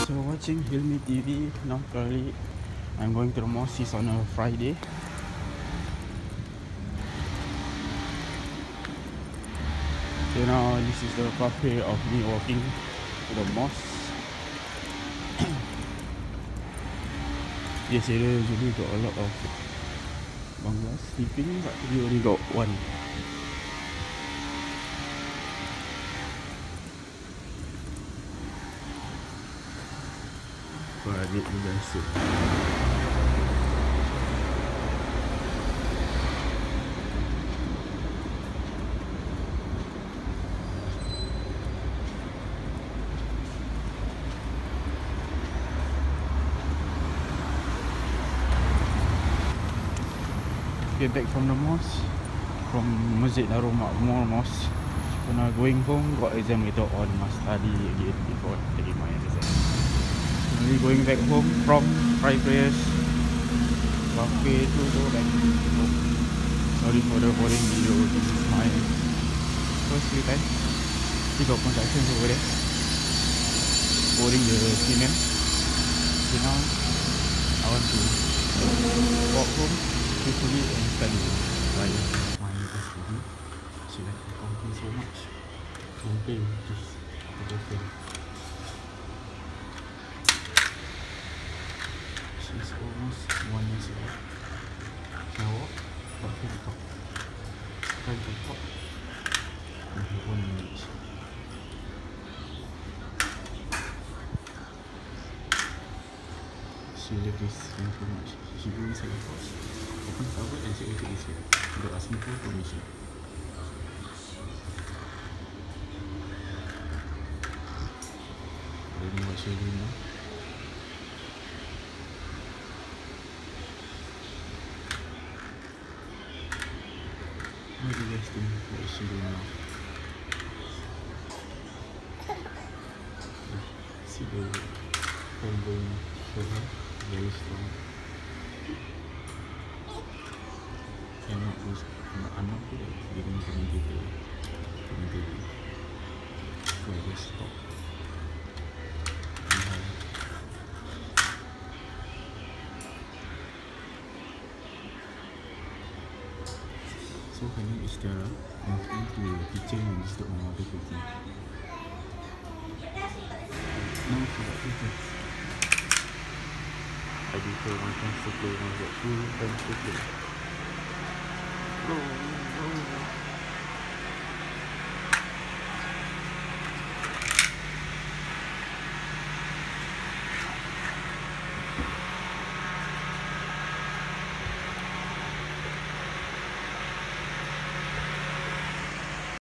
So watching Hilmi TV now. Currently I'm going to the mosque. It's on a Friday. So now this is the pathway of me walking to the mosque. This area usually got a lot of bungalows sleeping, but we only got one. So I need you guys to get back from the mosque, from Masjid Darul Makmur Mosque. So now going home, got exam later on, must study again before taking my exam. Only going back home from Friday prayers, buffet to go back home. Sorry for the boring video. This is my first few time. Still got constructions over there, pouring the cement. So now I want to walk home quickly and study. Right, my university. She like to complain so much. Complain, please. She's almost 1 year old. Can I walk? But can I talk? Try to talk. And her own language. She loves this thing so much. She go inside the house, open the cupboard and say, okay, this here. They ask me for permission. I don't know what she's doing now. What do you guys think? What is she doing now? See the pen going for her, very strong. I'm not good at giving commentator. So I just stop. So her name is Tiara. I'm going to the kitchen and disturb my mother cooking. Now she got two things. I give her one time to play, one got full time to play. Go!